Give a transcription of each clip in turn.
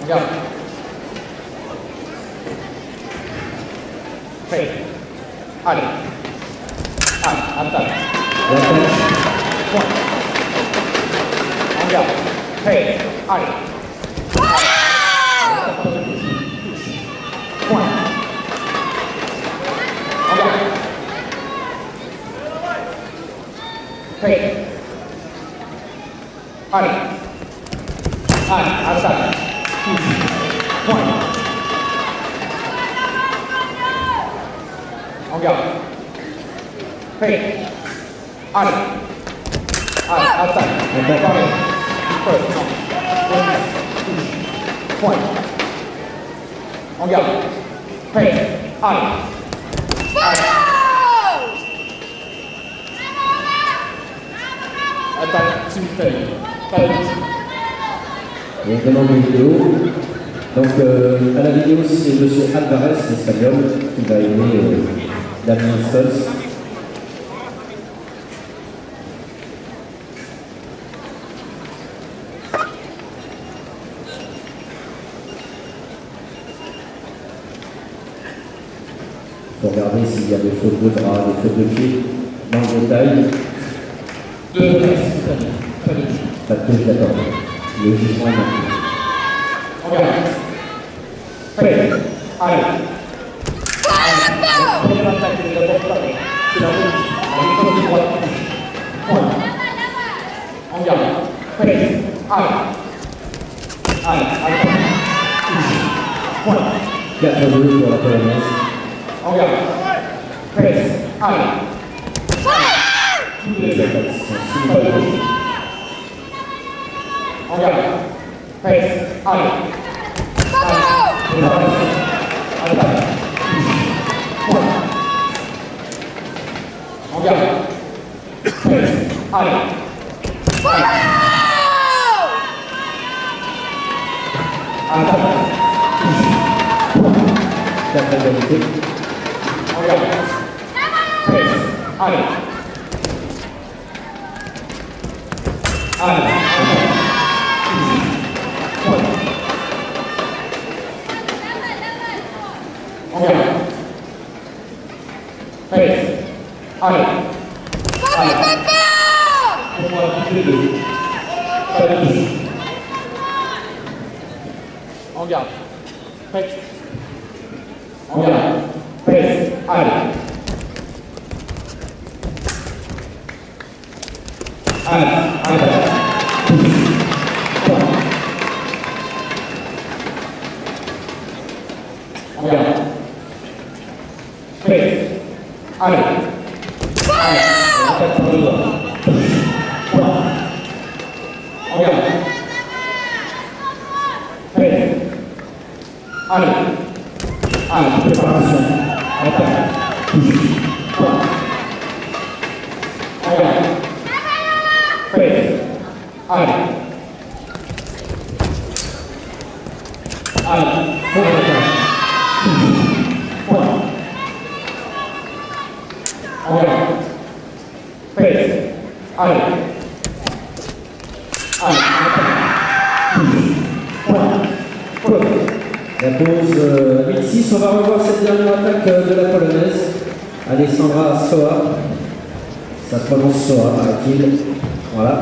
Regarde. Prêt. Allez. Allez, attaque. Point. Regarde. Prêt. Allez. Point. Regarde. Prêt. Allez. Allez, attaque. Point. Regarde. Prêt. Allez. Allez, attaque. Point. Regarde. Prêt. Allez. Attaque simultanée. Pas de doute. Et on demande une vidéo. Donc à la vidéo, c'est M. Alvarez, l'espagnol, qui va aider Damien Stolz. Il faut regarder s'il y a des fautes de bras, des fautes de pied dans le détail. Pas de doute. Pas de touche, d'accord. Le jugement est marqué. Regarde. Prêt. Allez. La première attaque est d'abord parée. C'est la gauche. La défense de droite. Point. Regarde. Prêt. Allez. Allez. Attaque. Point. 4-2 pour la polonaise. Regarde. Prêt. Allez. Les attaques sont Pas de simultanées. doute. Regarde. Prêt. Allez. Attaque. Point. Regarde. Prêt. Allez. Attaque. 4 égalités. Regarde. Prêt. Allez. Allez. Point. Regarde. Prêt. Allez. Allez. Pour moi, tous les deux. Pas de touche. Regarde. Prêt. Regarde. Prêt. Allez. Allez. Allez. Regarde. Prêt. Allez. Allez. Attaque pour le doigt. Point. Regarde. Prêt. Allez. Allez. Préparation. Attaque. Point. Regarde. Prêt. Allez. Allez. Pour l'attaque. Point. Regarde. Prêt. Allez. Allez. Point. La pause 8-6, on va revoir cette dernière attaque de la polonaise. Alessandra Soa. Ça se prononce Soa, paraît-il. Voilà.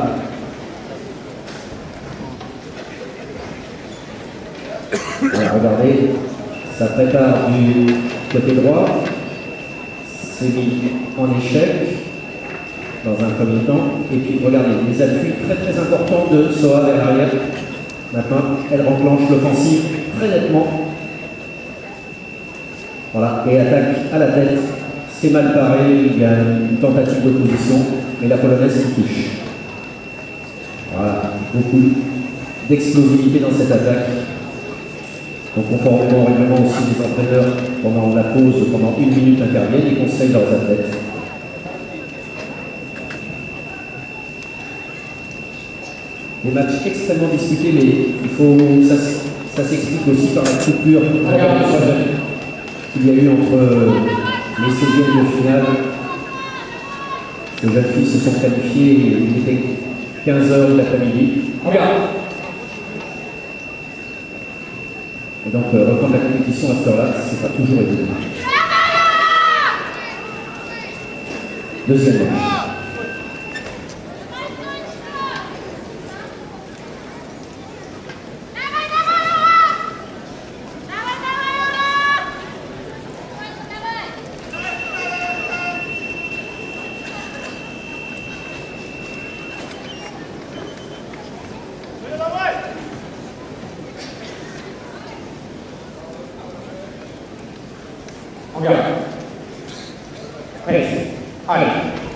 Alors, regardez, ça prépare du côté droit. C'est mis en échec dans un premier temps. Et puis regardez, les appuis très très importants de Soa vers l'arrière. Maintenant, elle renclenche l'offensive très nettement. Voilà, et attaque à la tête. C'est mal paré, il y a une tentative d'opposition, mais la polonaise qui touche. Voilà, beaucoup d'explosivité dans cette attaque. Donc conformément au règlement aussi des entraîneurs, pendant la pause, pendant 1 minute interviennent et conseillent leurs athlètes. Des matchs extrêmement disputés, mais il faut, ça s'explique aussi par la coupure qu'il y a eu entre les 16e de finale. Les jeunes filles se sont qualifiées, il était 15 h de l'après-midi. Regarde. Et donc reprendre la compétition à cette heure-là, c'est pas toujours évident. Deuxième match. On garde. Presse. Allez.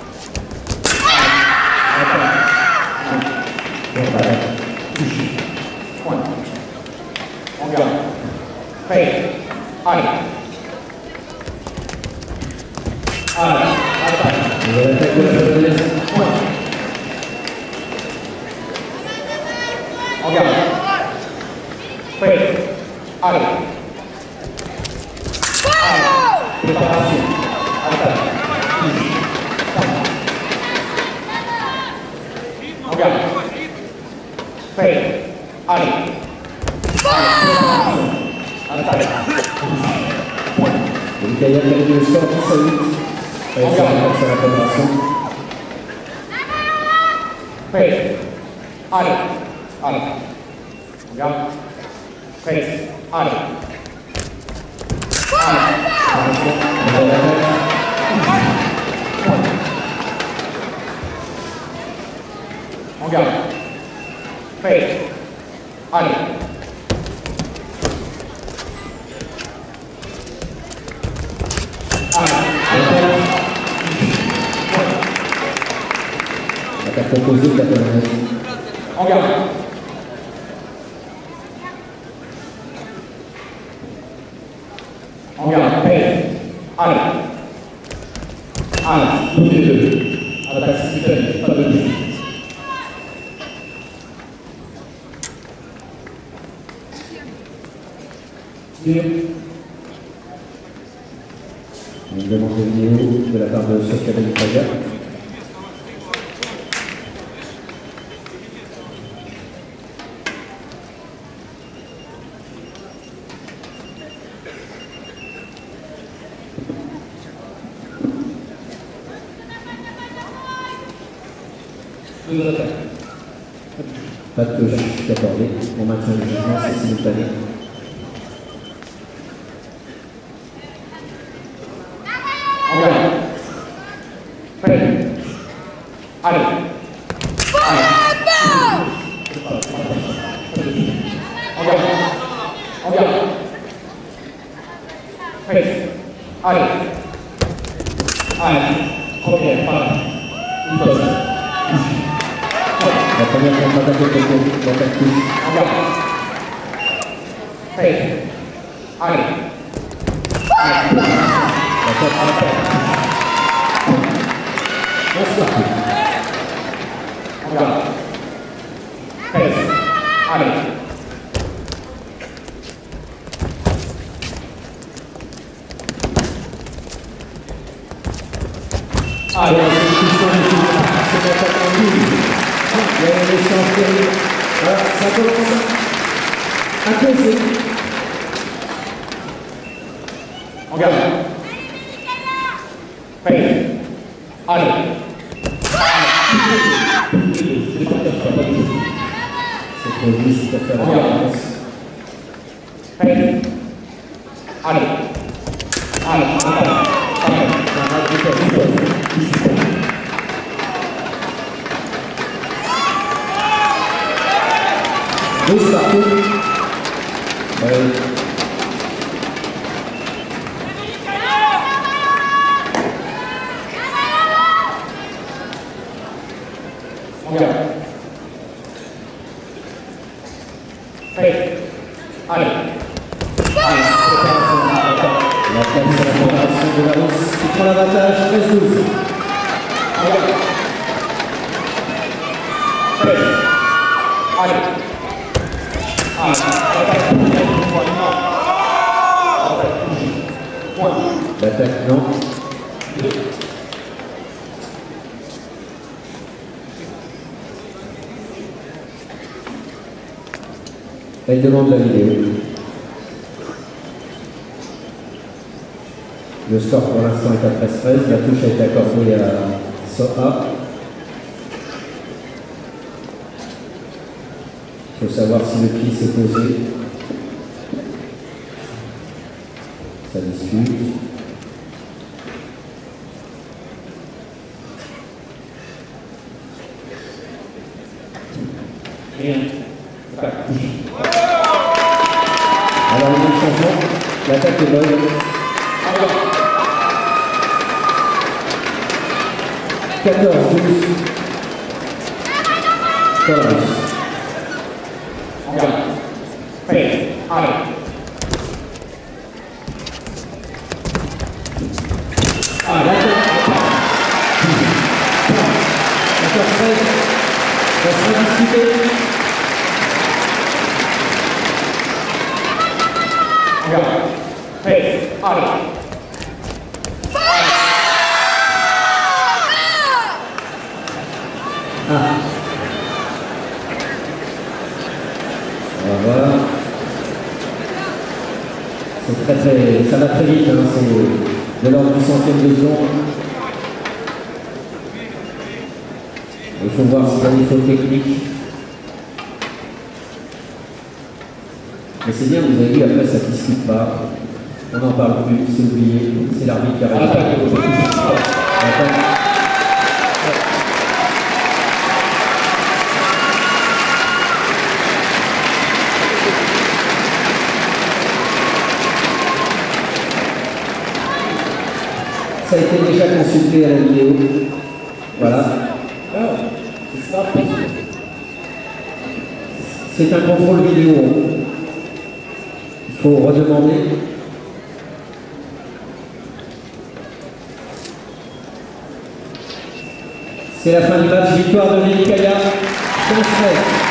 Touche. Point. On garde. Presse. Allez. Allez. Attaque. Nouvelle attaque de la polonaise. Point. On garde. Presse. Allez. Préparation. Attaque. Touche. Point. On garde. Prêt. Allez. Préparation. Attaque. Touche. Point. Et Mikaïa qui a le score 10 à 8. Avec sa préparation. Prêt. Allez. Allez. On garde. Prêt. Allez. Allez. Nouvelle attaque. On garde. Prêt. Allez. Attaque proposée de la polonaise. On garde. On garde. Prêt. Allez. Allez. Tous les deux. Attaque simultanée. Pas de but. Une demande de vidéo de la part de Sofia Benitaga. Pas de touche accordée. On maintient le jugement, c'est simultané. On garde. Prêt. Allez. Allez. On garde. On garde. Prêt. Allez. Allez. Ok, parle. Une pause. La première contre-attaque est proposée. L'attaque touche. On garde. Prêt. Allez. L'attaque On se bat. On garde. Prêt. Allez. Allez, c'est une question de c'est l'attaque en ligne. Il y a un échange terrible. Voilà, ça commence à causer. On garde. Prêt. Allez. C'est trop juste pour faire la différence. Prêt. Allez. Allez. Deux partout. On garde. Prêt. Allez. La place de la préparation de la Rousse qui prend l'avantage 13-12. On garde. Prêt. Allez. L'attaque non. Elle demande la vidéo. Le score pour l'instant est à 13-13. La touche a été accordée à Soha. Il faut savoir si le pied s'est posé. Ça discute. Rien. Alors, il y a un changement. L'attaque est bonne. 14, 12. Columbus. On gagne. Prêt. Allez. Encore 13. Ça sera discuté. On gagne. Prêt. Allez. Ah. On va voir. C'est très, ça va très vite, hein. C'est de l'ordre du centième de seconde. Il faut voir s'il y a des fautes techniques. Mais c'est bien, vous avez vu, après ça ne discute pas. On n'en parle plus, c'est oublié. C'est l'arbitre qui a raison. Ça a été déjà consulté à la vidéo. Voilà. C'est un contrôle vidéo. Il faut redemander. C'est la fin du match. Victoire de Nelikaya. 15-13.